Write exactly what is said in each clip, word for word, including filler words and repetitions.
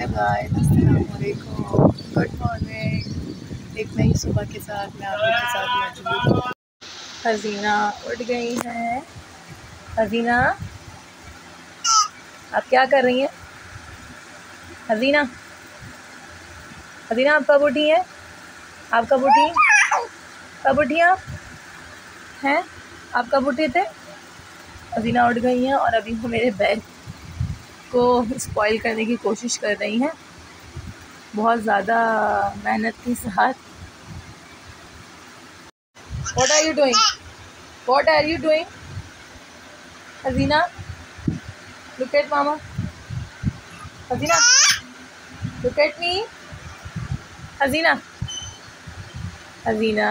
Hello guys, अस्सलाम वालेकुम, good morning. एक नई सुबह के साथ मैं आप लोग के साथ मौजूद हूँ। हसीना उठ गई हैं। हसीना, आप क्या कर रही हैं? हसीना, हसीना आप कब उठी हैं? आप कब उठी कब उठी आप हैं? आप कब उठे थे? हसीना उठ गई हैं और अभी वो मेरे बैग को स्पॉइल करने की कोशिश कर रही हैं, बहुत ज़्यादा मेहनत के साथ। What are you doing? What are you doing? Hasina, look at mama. Hasina, look at me. हसीना, हसीना,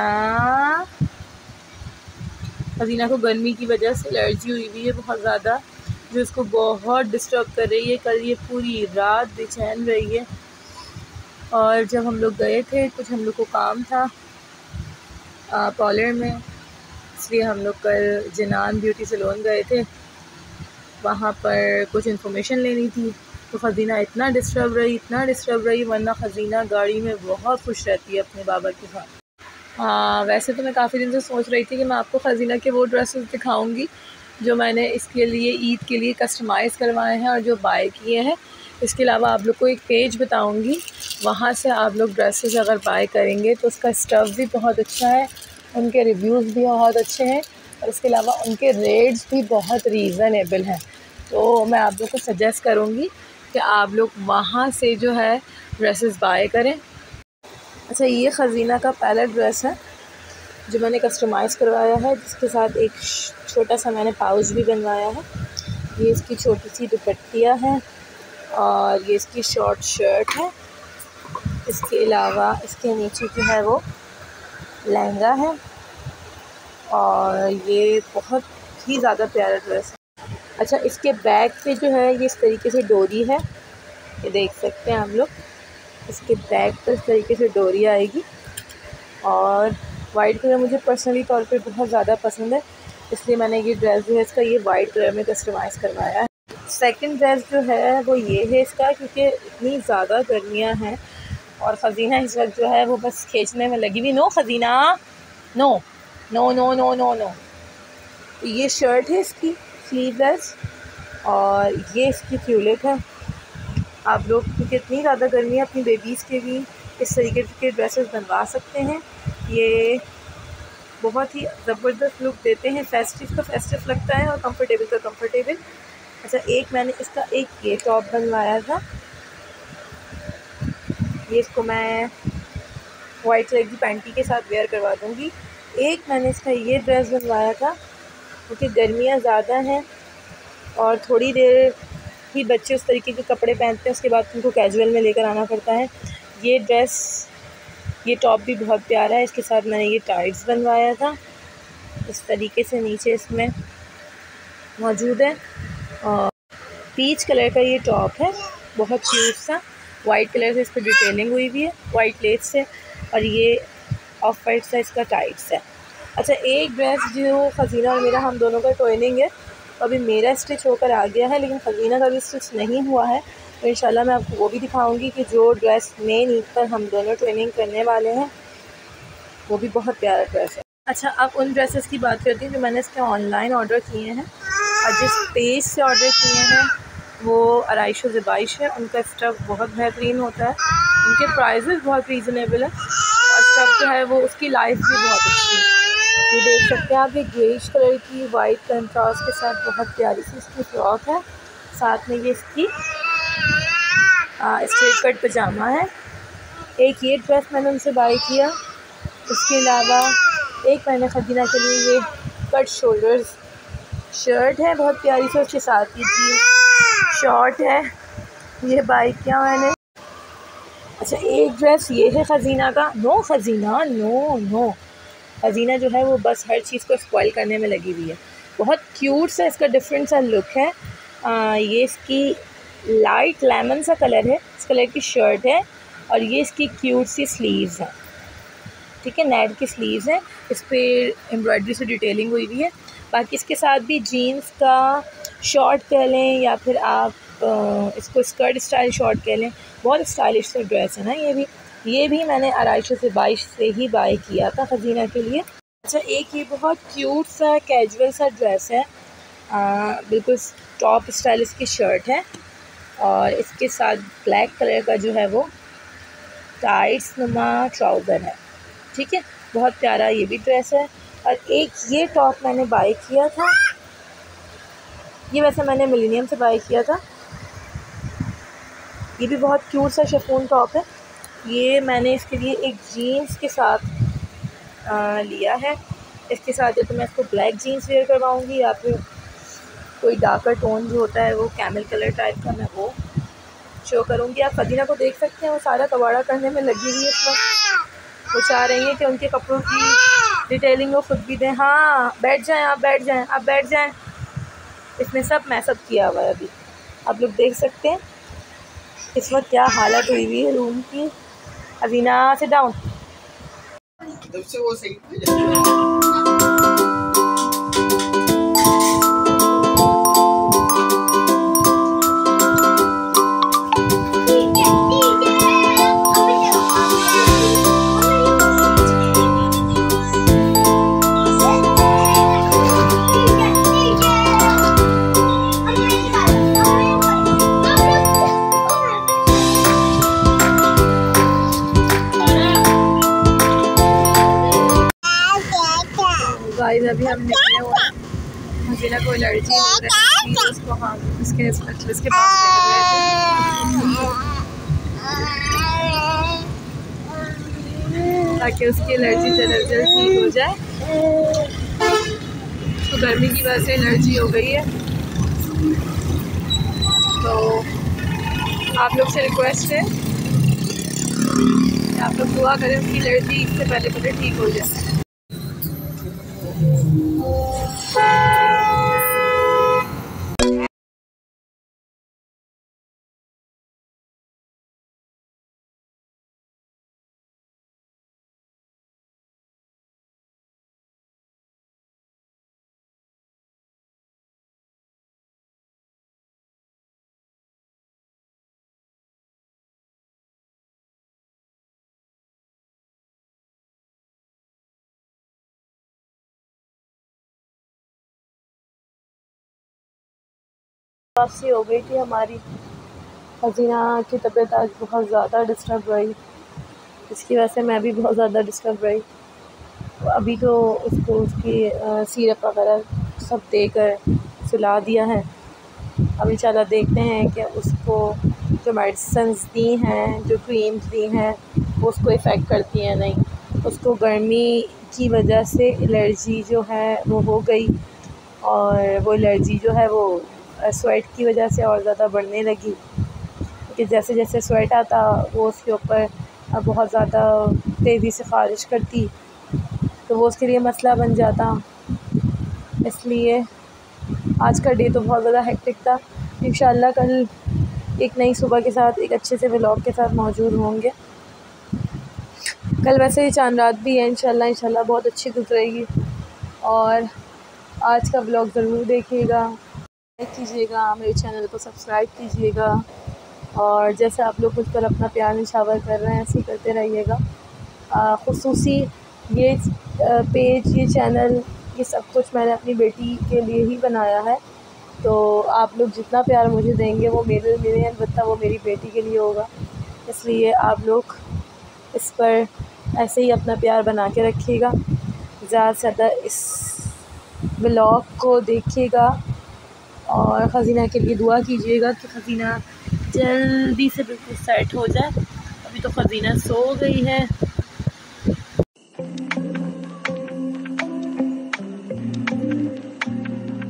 हसीना को गर्मी की वजह से एलर्जी हुई हुई है बहुत ज़्यादा, जो इसको बहुत डिस्टर्ब कर रही है। कल ये पूरी रात बेचैन रही है। और जब हम लोग गए थे, कुछ हम लोग को काम था पार्लर में, इसलिए हम लोग कल जिनान ब्यूटी सैलून गए थे। वहाँ पर कुछ इन्फॉर्मेशन लेनी थी, तो खजीना इतना डिस्टर्ब रही इतना डिस्टर्ब रही वरना खजीना गाड़ी में बहुत खुश रहती है अपने बाबा के साथ। हाँ, वैसे तो मैं काफ़ी दिन से सोच रही थी कि मैं आपको खजीना के वो ड्रेसेस दिखाऊंगी जो मैंने इसके लिए ईद के लिए कस्टमाइज़ करवाए हैं और जो बाय किए हैं। इसके अलावा आप लोग को एक पेज बताऊंगी, वहाँ से आप लोग ड्रेसेस अगर बाय करेंगे तो उसका स्टफ़ भी बहुत अच्छा है, उनके रिव्यूज़ भी बहुत अच्छे हैं और इसके अलावा उनके रेट्स भी बहुत रीज़नेबल हैं। तो मैं आप लोग को सजेस्ट करूँगी कि आप लोग वहाँ से जो है ड्रेसेस बाय करें। अच्छा, ये खजीना का पहला ड्रेस है जो मैंने कस्टमाइज़ करवाया है, जिसके साथ एक छोटा सा मैंने पाउच भी बनवाया है। ये इसकी छोटी सी दुपट्टियाँ हैं और ये इसकी शॉर्ट शर्ट है। इसके अलावा इसके नीचे जो है वो लहंगा है और ये बहुत ही ज़्यादा प्यारा ड्रेस है। अच्छा, इसके बैक पे जो है ये इस तरीके से डोरी है, ये देख सकते हैं आप लोग। इसके बैक पर इस तरीके से डोरी आएगी और वाइट कलर मुझे पर्सनली तौर पे बहुत ज़्यादा पसंद है, इसलिए मैंने ये ड्रेस जो है इसका ये वाइट कलर में कस्टमाइज़ करवाया है। सेकंड ड्रेस जो है वो ये है इसका, क्योंकि इतनी ज़्यादा गर्मियाँ हैं और खजीना इस वक्त जो है वो बस खींचने में लगी हुई। No Khazina, no no no no no no. तो ये शर्ट है इसकी स्लीवलेस और ये इसकी ट्यूलिप है। आप लोग क्योंकि इतनी ज़्यादा गर्मी है, अपनी बेबीज़ के भी इस तरीके के ड्रेसेस बनवा सकते हैं। ये बहुत ही ज़बरदस्त लुक देते हैं, फेस्टिव का फेस्टिव लगता है और कंफर्टेबल का कंफर्टेबल। अच्छा, एक मैंने इसका एक ये टॉप बनवाया था, ये इसको मैं वाइट कलर की पैंटी के साथ वेयर करवा दूँगी। एक मैंने इसका ये ड्रेस बनवाया था, क्योंकि गर्मियाँ ज़्यादा हैं और थोड़ी देर ही बच्चे उस तरीके के कपड़े पहनते हैं, उसके बाद उनको कैजुअल में लेकर आना पड़ता है। ये ड्रेस ये टॉप भी बहुत प्यारा है, इसके साथ मैंने ये टाइट्स बनवाया था, इस तरीके से नीचे इसमें मौजूद है। और पीच कलर का ये टॉप है, बहुत क्यूट सा, वाइट कलर से इस पर डिटेलिंग हुई हुई है वाइट लेस से, और ये ऑफ वाइट सा इसका टाइट्स है। अच्छा, एक ड्रेस जो खजीना और मेरा हम दोनों का ट्विनिंग है, तो अभी मेरा स्टिच होकर आ गया है लेकिन खजीना का भी स्टिच नहीं हुआ है, तो इंशाल्लाह मैं आपको वो भी दिखाऊंगी कि जो ड्रेस मेन ईद पर हम दोनों ट्विनिंग करने वाले हैं वो भी बहुत प्यारा ड्रेस है। अच्छा, अब उन ड्रेसेस की बात करती हूँ जो मैंने इसके ऑनलाइन ऑर्डर किए हैं और जिस पेज से ऑर्डर किए हैं वो अराइश ज़बाइश है। उनका स्टफ़ बहुत बेहतरीन होता है, उनके प्राइजेस बहुत रीज़नेबल है और स्टफ़ जो है वो उसकी लाइफ भी बहुत अच्छी है। ये देख सकते हैं आप, ये ग्रेइश कलर की वाइट कंट्रास्ट के साथ बहुत प्यारी सी इसकी फ्रॉक है, साथ में ये इसकी स्ट्रेट कट पजामा है। एक ये ड्रेस मैंने उनसे बाय किया, इसके अलावा एक मैंने खजीना के लिए ये कट शोल्डर्स शर्ट है बहुत प्यारी सी, उसके साथ ये जीन्स शॉर्ट है, ये बाय किया मैंने। अच्छा, एक ड्रेस ये है खजीना का। No Khazina, no no, Khazina जो है वो बस हर चीज़ को स्पॉइल करने में लगी हुई है। बहुत क्यूट सा इसका डिफरेंट सा लुक है। आ, ये इसकी लाइट लेमन सा कलर है, इस कलर की शर्ट है और ये इसकी क्यूट सी स्लीव्स हैं, ठीक है, नेट की स्लीव्स हैं, इस पर एम्ब्रॉयडरी से डिटेलिंग हुई हुई है। बाकी इसके साथ भी जीन्स का शॉर्ट कह लें या फिर आप इसको स्कर्ट स्टाइल शॉर्ट कह लें, बहुत स्टाइलिश सा ड्रेस है ना ये भी। ये भी मैंने अढ़ाई से बाईस से ही बाय किया था खजीना के लिए। अच्छा, एक ये बहुत क्यूट सा कैजुअल सा ड्रेस है, बिल्कुल टॉप स्टाइल इसकी शर्ट है और इसके साथ ब्लैक कलर का जो है वो टाइट्स नुमा ट्राउज़र है। ठीक है, बहुत प्यारा ये भी ड्रेस है। और एक ये टॉप मैंने बाय किया था, ये वैसे मैंने मिलेनियम से बाय किया था। ये भी बहुत क्यूट सा शिफॉन टॉप है। ये मैंने इसके लिए एक जीन्स के साथ आ, लिया है। इसके साथ या तो मैं इसको ब्लैक जीन्स वेयर करवाऊँगी या फिर कोई डार्कर टोन जो होता है वो कैमल कलर टाइप का मैं वो शो करूँगी। आप खदीना को देख सकते हैं, वो सारा कबाड़ा करने में लगी हुई है इस वक्त। वो चाह रही हैं कि उनके कपड़ों की डिटेलिंग वो खुद भी दें। हाँ, बैठ जाएं आप, बैठ जाएं आप, बैठ जाएं। इसने सब मैसअप किया हुआ है अभी, आप लोग देख सकते हैं इस वक्त क्या हालत हुई हुई है रूम की। अजीना से डाउन से वो सही गाइस, अभी हम निकले हुए हैं। मुझे ना कोई एलर्जी हो रही है उसको, हाँ इसके स्पेशलिस्ट के पास लेकर गए थे ताकि उसकी एलर्जी जल्द जल्द ठीक हो जाए। तो गर्मी की वजह से एलर्जी हो गई है, तो आप लोग से रिक्वेस्ट है कि आप लोग दुआ करें उसकी एलर्जी इससे पहले पहले ठीक हो जाए। वापसी हो गई थी हमारी। हसीना की तबीयत आज बहुत ज़्यादा डिस्टर्ब रही, इसकी वजह से मैं भी बहुत ज़्यादा डिस्टर्ब रही। अभी तो उसको उसकी सिरप वगैरह सब देकर सुला दिया है। अब इंशाल्लाह देखते हैं कि उसको जो मेडिसिन्स दी हैं, जो क्रीम्स दी हैं, वो उसको इफ़ेक्ट करती हैं नहीं। उसको गर्मी की वजह से एलर्जी जो है वो हो गई और वो एलर्जी जो है वो स्वेट की वजह से और ज़्यादा बढ़ने लगी, क्योंकि जैसे जैसे स्वेट आता वो उसके ऊपर बहुत ज़्यादा तेज़ी से ख़ारिश करती, तो वो उसके लिए मसला बन जाता। इसलिए आज का डे तो बहुत ज़्यादा हेक्टिक था। इंशाल्लाह कल एक नई सुबह के साथ, एक अच्छे से व्लॉग के साथ मौजूद होंगे। कल वैसे ही चांद रात भी है, इंशाल्लाह इंशाल्लाह बहुत अच्छी गुजरेगी। और आज का व्लॉग ज़रूर देखिएगा, लाइक कीजिएगा, मेरे चैनल को सब्सक्राइब कीजिएगा और जैसे आप लोग मुझ पर अपना प्यार निछावर कर रहे हैं ऐसे ही करते रहिएगा। ख़ुसूसी ये पेज, ये चैनल, ये सब कुछ मैंने अपनी बेटी के लिए ही बनाया है, तो आप लोग जितना प्यार मुझे देंगे वो मेरे लिए अलबत्ता वो मेरी बेटी के लिए होगा। इसलिए आप लोग इस पर ऐसे ही अपना प्यार बना के रखिएगा, ज़्यादा से ज़्यादा इस व्लॉग को देखिएगा और खजीना के लिए दुआ कीजिएगा कि खजीना जल्दी से बिल्कुल सेट हो जाए। अभी तो खजीना सो गई है।